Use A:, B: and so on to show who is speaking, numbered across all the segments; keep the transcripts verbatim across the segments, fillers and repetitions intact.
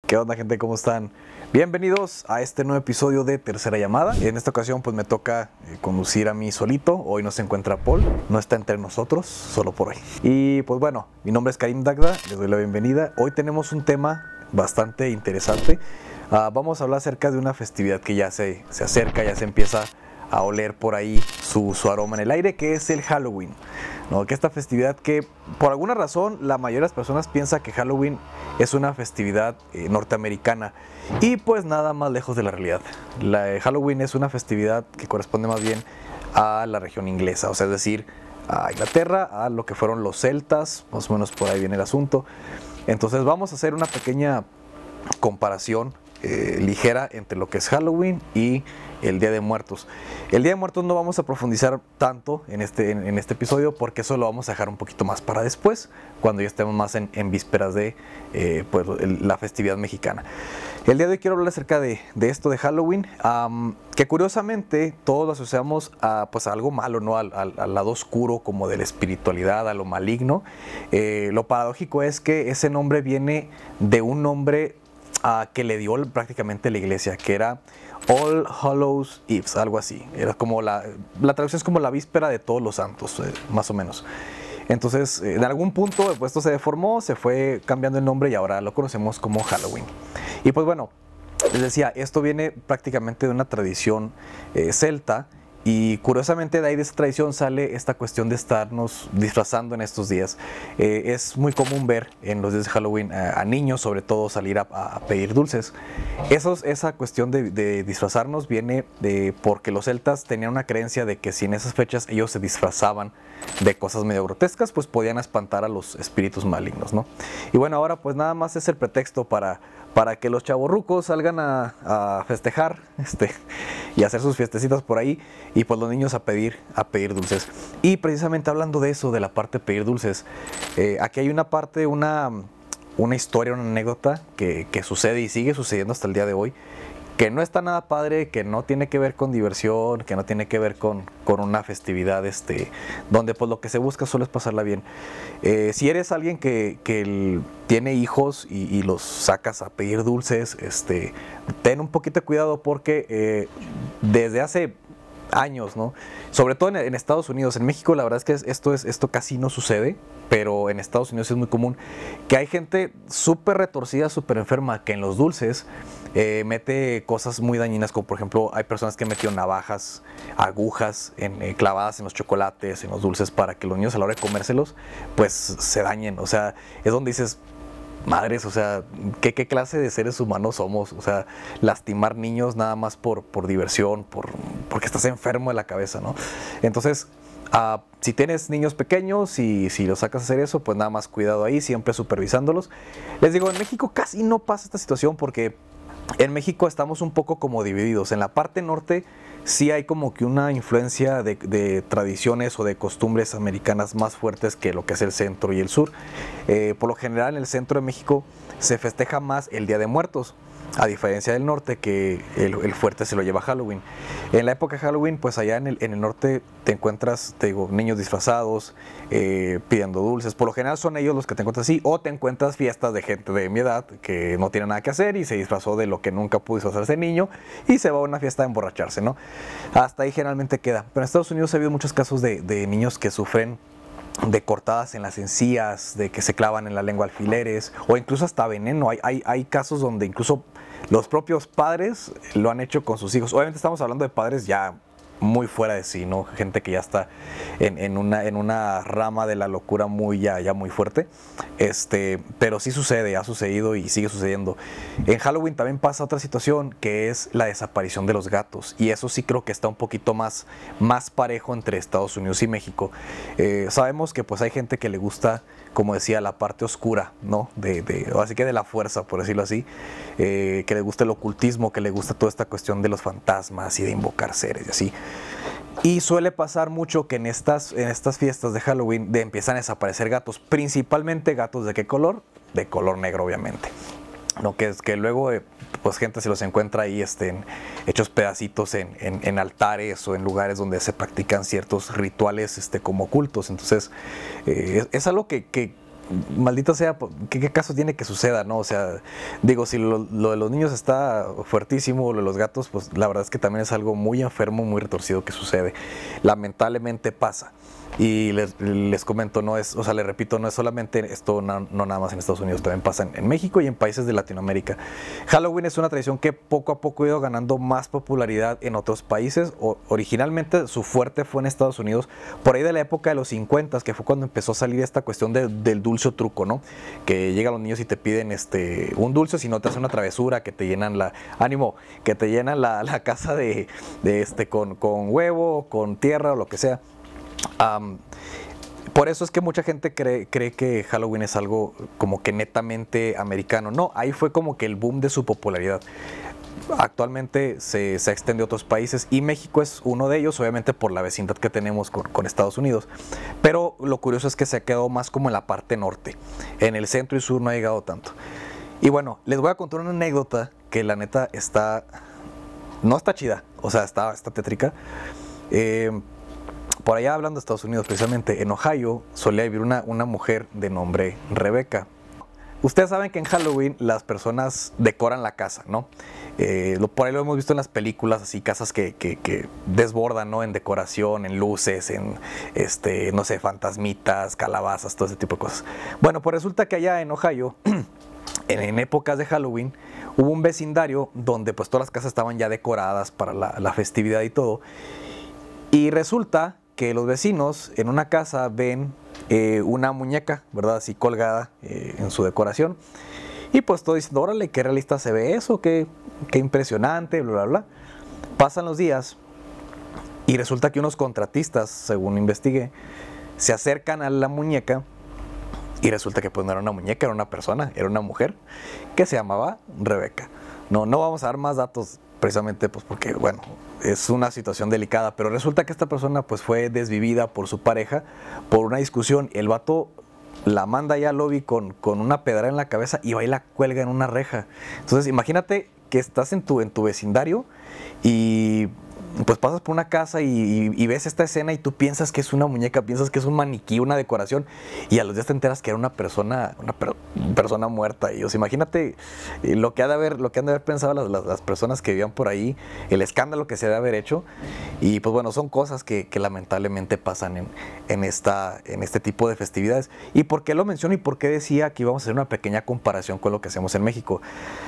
A: ¿Qué onda, gente? ¿Cómo están? Bienvenidos a este nuevo episodio de Tercera Llamada. En esta ocasión pues me toca eh, conducir a mí solito. Hoy no se encuentra Paul, no está entre nosotros, solo por hoy. Y pues bueno, mi nombre es Karim Dagda, les doy la bienvenida. Hoy tenemos un tema bastante interesante. Uh, vamos a hablar acerca de una festividad que ya se, se acerca, ya se empieza a oler por ahí su, su aroma en el aire, que es el Halloween, ¿no? Que esta festividad que por alguna razón la mayoría de las personas piensa que Halloween es una festividad eh, norteamericana, y pues nada más lejos de la realidad. La, eh, Halloween es una festividad que corresponde más bien a la región inglesa, o sea, es decir, a Inglaterra, a lo que fueron los celtas, más o menos por ahí viene el asunto. Entonces vamos a hacer una pequeña comparación eh, ligera entre lo que es Halloween y el Día de Muertos. El Día de Muertos no vamos a profundizar tanto en este, en, en este episodio, porque eso lo vamos a dejar un poquito más para después, cuando ya estemos más en, en vísperas de eh, pues, el, la festividad mexicana. El día de hoy quiero hablar acerca de, de esto de Halloween, um, que curiosamente todos lo asociamos a, pues, a algo malo, ¿no? Al, al, al lado oscuro, como de la espiritualidad, a lo maligno. Eh, lo paradójico es que ese nombre viene de un nombre uh, que le dio prácticamente la iglesia, que era All Hallows Eve, algo así. Era como la, la traducción es como la víspera de todos los santos, eh, más o menos. Entonces, eh, en algún punto pues, esto se deformó, se fue cambiando el nombre y ahora lo conocemos como Halloween. Y pues bueno, les decía, esto viene prácticamente de una tradición eh, celta. Y curiosamente de ahí de esa tradición sale esta cuestión de estarnos disfrazando en estos días. Eh, es muy común ver en los días de Halloween a, a niños, sobre todo, salir a, a pedir dulces. Esos, esa cuestión de, de disfrazarnos viene de porque los celtas tenían una creencia de que si en esas fechas ellos se disfrazaban de cosas medio grotescas, pues podían espantar a los espíritus malignos, ¿no? Y bueno, ahora pues nada más es el pretexto para, para que los chavorrucos salgan a, a festejar este, y hacer sus fiestecitas por ahí, y pues los niños a pedir, a pedir dulces. Y precisamente hablando de eso, de la parte de pedir dulces, eh, aquí hay una parte, una, una historia, una anécdota que, que sucede y sigue sucediendo hasta el día de hoy, que no está nada padre, que no tiene que ver con diversión, que no tiene que ver con, con una festividad este, donde pues lo que se busca solo es pasarla bien. Eh, si eres alguien que, que el, tiene hijos y, y los sacas a pedir dulces, este, ten un poquito de cuidado, porque eh, desde hace años, ¿no? Sobre todo en, en Estados Unidos. En México la verdad es que esto, es, esto casi no sucede, pero en Estados Unidos es muy común que hay gente súper retorcida, súper enferma, que en los dulces eh, mete cosas muy dañinas, como por ejemplo hay personas que han metido navajas, agujas en, eh, clavadas en los chocolates, en los dulces, para que los niños a la hora de comérselos pues se dañen. O sea, es donde dices, madres, o sea, ¿qué, qué clase de seres humanos somos? O sea, lastimar niños nada más por, por diversión, por, porque estás enfermo de la cabeza, ¿no? Entonces, uh, si tienes niños pequeños y si los sacas a hacer eso, pues nada más cuidado ahí, siempre supervisándolos. Les digo, en México casi no pasa esta situación, porque en México estamos un poco como divididos. En la parte norte sí hay como que una influencia de, de tradiciones o de costumbres americanas más fuertes que lo que es el centro y el sur. Eh, por lo general en el centro de México se festeja más el Día de Muertos, a diferencia del norte, que el, el fuerte se lo lleva Halloween. En la época de Halloween, pues allá en el, en el norte te encuentras, te digo, niños disfrazados, eh, pidiendo dulces. Por lo general son ellos los que te encuentras así, o te encuentras fiestas de gente de mi edad que no tiene nada que hacer y se disfrazó de lo que nunca pudo disfrazarse de niño y se va a una fiesta a emborracharse, ¿no? Hasta ahí generalmente queda. Pero en Estados Unidos ha habido muchos casos de, de niños que sufren de cortadas en las encías, de que se clavan en la lengua alfileres, o incluso hasta veneno. Hay, hay, hay casos donde incluso los propios padres lo han hecho con sus hijos. Obviamente estamos hablando de padres ya muy fuera de sí, ¿no? Gente que ya está en, en, una, en una rama de la locura muy ya, ya muy fuerte. Este, pero sí sucede, ha sucedido y sigue sucediendo. En Halloween también pasa otra situación, que es la desaparición de los gatos. Y eso sí creo que está un poquito más, más parejo entre Estados Unidos y México. Eh, sabemos que pues hay gente que le gusta, como decía, la parte oscura, ¿no? De, de, así que de la fuerza, por decirlo así. Eh, que le gusta el ocultismo, que le gusta toda esta cuestión de los fantasmas y de invocar seres y así. Y suele pasar mucho que en estas, en estas fiestas de Halloween de empiezan a desaparecer gatos, principalmente gatos ¿de qué color? De color negro, obviamente. ¿No? Que, es, que luego eh, pues gente se los encuentra ahí este, en, hechos pedacitos en, en, en altares o en lugares donde se practican ciertos rituales este, como cultos. Entonces eh, es, es algo que, que maldita sea, ¿qué, qué caso tiene que suceda, no? O sea, digo, si lo, lo de los niños está fuertísimo, lo de los gatos, pues la verdad es que también es algo muy enfermo, muy retorcido que sucede. Lamentablemente pasa. Y les, les comento, no es, o sea, les repito, no es solamente esto, no, no nada más en Estados Unidos, también pasa en, en México y en países de Latinoamérica. Halloween es una tradición que poco a poco ha ido ganando más popularidad en otros países. O, originalmente su fuerte fue en Estados Unidos, por ahí de la época de los cincuenta, que fue cuando empezó a salir esta cuestión de, del dulce o truco, ¿no? Que llegan los niños y te piden este, un dulce, si no te hacen una travesura, que te llenan la, ánimo, que te llenan la, la casa de, de este, con, con huevo, con tierra o lo que sea. Um, por eso es que mucha gente cree, cree que Halloween es algo como que netamente americano. No, ahí fue como que el boom de su popularidad. Actualmente se, se extendió a otros países y México es uno de ellos, obviamente por la vecindad que tenemos con, con Estados Unidos. Pero lo curioso es que se ha quedado más como en la parte norte. En el centro y sur no ha llegado tanto. Y bueno, les voy a contar una anécdota que la neta está... no está chida, o sea, está, está tétrica. Eh... Por allá hablando de Estados Unidos, precisamente en Ohio, solía vivir una, una mujer de nombre Rebeca. Ustedes saben que en Halloween las personas decoran la casa, ¿no? Eh, lo, por ahí lo hemos visto en las películas, así casas que, que, que desbordan, ¿no? En decoración, en luces, en, este, no sé, fantasmitas, calabazas, todo ese tipo de cosas. Bueno, pues resulta que allá en Ohio, en, en épocas de Halloween, hubo un vecindario donde pues todas las casas estaban ya decoradas para la, la festividad y todo. Y resulta que los vecinos en una casa ven eh, una muñeca, ¿verdad? Así colgada eh, en su decoración. Y pues todo diciendo, órale, qué realista se ve eso, qué, qué impresionante, bla, bla, bla. Pasan los días y resulta que unos contratistas, según investigué, se acercan a la muñeca y resulta que pues no era una muñeca, era una persona, era una mujer que se llamaba Rebeca. No, no vamos a dar más datos precisamente pues porque, bueno, es una situación delicada, pero resulta que esta persona pues fue desvivida por su pareja por una discusión. El vato la manda ya al lobby con, con una pedra en la cabeza y va y la cuelga en una reja. Entonces imagínate que estás en tu, en tu vecindario y pues pasas por una casa y, y, y ves esta escena y tú piensas que es una muñeca, piensas que es un maniquí, una decoración, y a los días te enteras que era una persona, una per, persona muerta. Y o sea, imagínate lo que ha de haber, lo que han de haber pensado las, las, las personas que vivían por ahí, el escándalo que se ha de haber hecho. Y pues bueno, son cosas que, que lamentablemente pasan en, en, esta, en este tipo de festividades. ¿Y por qué lo menciono y por qué decía que íbamos a hacer una pequeña comparación con lo que hacemos en México?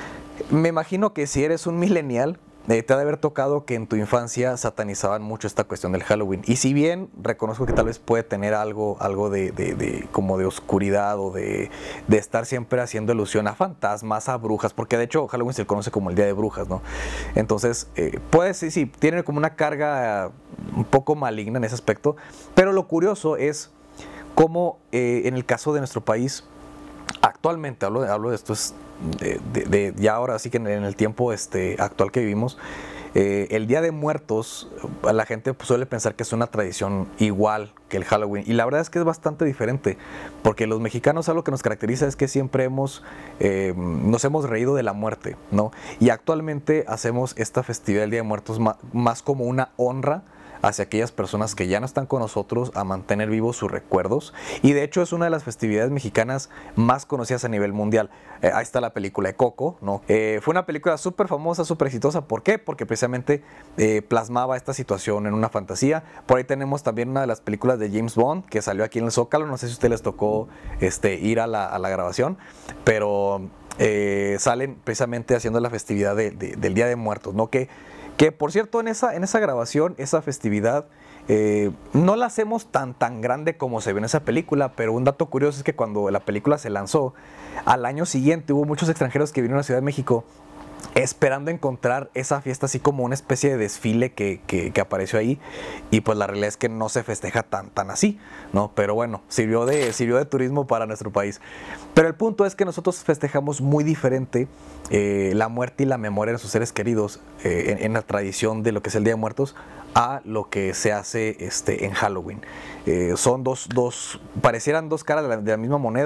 A: Me imagino que si eres un millennial, Eh, te ha de haber tocado que en tu infancia satanizaban mucho esta cuestión del Halloween. Y si bien reconozco que tal vez puede tener algo, algo de, de, de, como de oscuridad o de, de estar siempre haciendo alusión a fantasmas, a brujas, porque de hecho Halloween se conoce como el Día de Brujas, ¿no? Entonces, eh, puede sí, sí, tiene como una carga un poco maligna en ese aspecto. Pero lo curioso es cómo eh, en el caso de nuestro país, actualmente, hablo, hablo de esto, es de, de, de ya ahora, así que en, en el tiempo este, actual que vivimos, eh, el Día de Muertos, la gente pues, suele pensar que es una tradición igual que el Halloween, y la verdad es que es bastante diferente, porque los mexicanos algo que nos caracteriza es que siempre hemos, eh, nos hemos reído de la muerte, ¿no? Y actualmente hacemos esta festividad del Día de Muertos más, más como una honra hacia aquellas personas que ya no están con nosotros, a mantener vivos sus recuerdos. Y de hecho es una de las festividades mexicanas más conocidas a nivel mundial. Eh, ahí está la película de Coco, ¿no? Eh, fue una película súper famosa, súper exitosa. ¿Por qué? Porque precisamente eh, plasmaba esta situación en una fantasía. Por ahí tenemos también una de las películas de James Bond, que salió aquí en el Zócalo. No sé si a ustedes les tocó este, ir a la, a la grabación, pero eh, salen precisamente haciendo la festividad de, de, del Día de Muertos, ¿no? Que Que por cierto, en esa, en esa grabación, esa festividad, eh, no la hacemos tan tan grande como se ve en esa película, pero un dato curioso es que cuando la película se lanzó, al año siguiente hubo muchos extranjeros que vinieron a la Ciudad de México esperando encontrar esa fiesta así como una especie de desfile que, que, que apareció ahí, y pues la realidad es que no se festeja tan, tan así, ¿no? Pero bueno, sirvió de, sirvió de turismo para nuestro país. Pero el punto es que nosotros festejamos muy diferente eh, la muerte y la memoria de sus seres queridos eh, en, en la tradición de lo que es el Día de Muertos a lo que se hace este, en Halloween. Eh, son dos, dos, parecieran dos caras de la, de la misma moneda,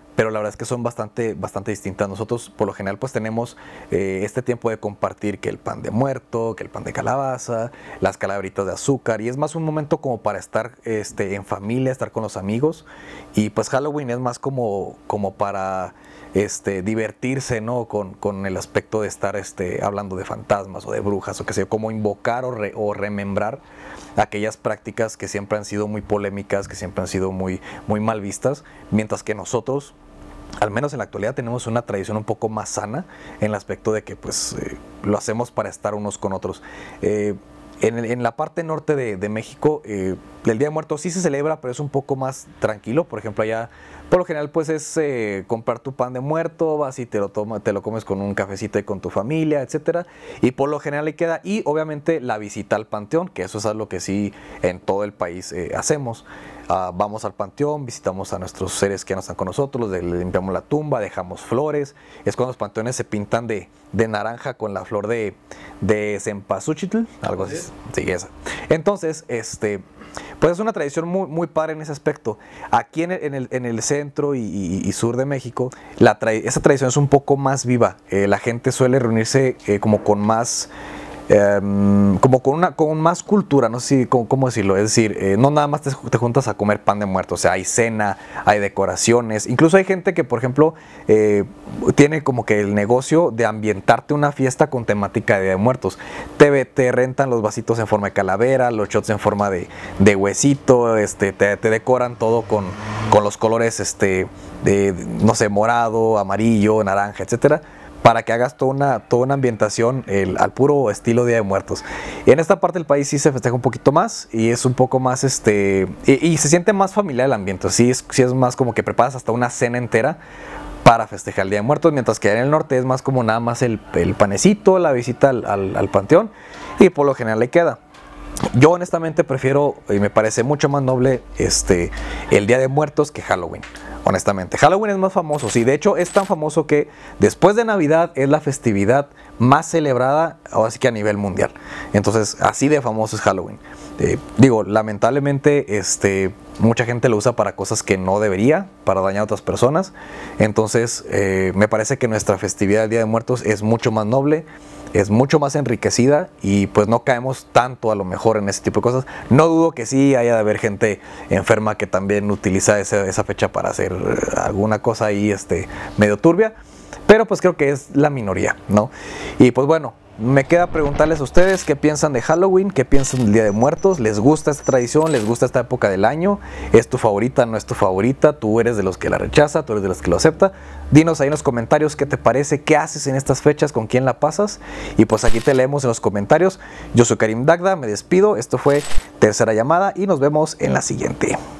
A: pero la verdad es que son bastante, bastante distintas. Nosotros por lo general pues tenemos eh, este tiempo de compartir que el pan de muerto, que el pan de calabaza, las calaveritas de azúcar, y es más un momento como para estar este, en familia, estar con los amigos, y pues Halloween es más como, como para este, divertirse, ¿no? Con, con el aspecto de estar este, hablando de fantasmas o de brujas o qué sé yo, como invocar o, re, o remembrar aquellas prácticas que siempre han sido muy polémicas, que siempre han sido muy, muy mal vistas, mientras que nosotros, al menos en la actualidad, tenemos una tradición un poco más sana en el aspecto de que pues eh, lo hacemos para estar unos con otros. Eh, en, en la parte norte de, de México, eh, el Día de Muertos sí se celebra, pero es un poco más tranquilo. Por ejemplo, allá por lo general pues es eh, comprar tu pan de muerto, vas y te lo, toma, te lo comes con un cafecito y con tu familia, etcétera. Y por lo general le queda, y obviamente la visita al panteón, que eso es algo que sí en todo el país eh, hacemos. Uh, vamos al panteón, visitamos a nuestros seres que no están con nosotros, le limpiamos la tumba, dejamos flores. Es cuando los panteones se pintan de, de naranja con la flor de, de cempasúchil, algo así. Sí, esa. Entonces, este, pues es una tradición muy, muy padre en ese aspecto. Aquí en el, en el, en el centro y, y, y sur de México, la tra esa tradición es un poco más viva. Eh, la gente suele reunirse eh, como con más... Um, como con, una, con más cultura, no sé si, cómo, cómo decirlo, es decir, eh, no nada más te, te juntas a comer pan de muerto, o sea, hay cena, hay decoraciones, incluso hay gente que, por ejemplo, eh, tiene como que el negocio de ambientarte una fiesta con temática de Día de Muertos. Te, te rentan los vasitos en forma de calavera, los shots en forma de, de huesito, este, te, te decoran todo con, con los colores, este, de, no sé, morado, amarillo, naranja, etcétera, para que hagas toda una, toda una ambientación el, al puro estilo Día de Muertos. Y en esta parte del país sí se festeja un poquito más y es un poco más, este, y, y se siente más familiar el ambiente. Sí es, sí es más como que preparas hasta una cena entera para festejar el Día de Muertos, mientras que en el norte es más como nada más el, el panecito, la visita al, al, al panteón, y por lo general le queda. Yo honestamente prefiero, y me parece mucho más noble, este, el Día de Muertos que Halloween. Honestamente, Halloween es más famoso, sí, de hecho es tan famoso que después de Navidad es la festividad más celebrada, ahora sí que a nivel mundial. Entonces, así de famoso es Halloween. Eh, digo, lamentablemente, este, mucha gente lo usa para cosas que no debería, para dañar a otras personas. Entonces, eh, me parece que nuestra festividad del Día de Muertos es mucho más noble, es mucho más enriquecida y pues no caemos tanto a lo mejor en ese tipo de cosas. No dudo que sí haya de haber gente enferma que también utiliza ese, esa fecha para hacer alguna cosa ahí este, medio turbia, pero pues creo que es la minoría, ¿no? Y pues bueno, me queda preguntarles a ustedes qué piensan de Halloween, qué piensan del Día de Muertos. ¿Les gusta esta tradición? ¿Les gusta esta época del año? ¿Es tu favorita? ¿No es tu favorita? ¿Tú eres de los que la rechaza? ¿Tú eres de los que lo acepta? Dinos ahí en los comentarios qué te parece, qué haces en estas fechas, con quién la pasas. Y pues aquí te leemos en los comentarios. Yo soy Karim Dagda, me despido. Esto fue Tercera Llamada y nos vemos en la siguiente.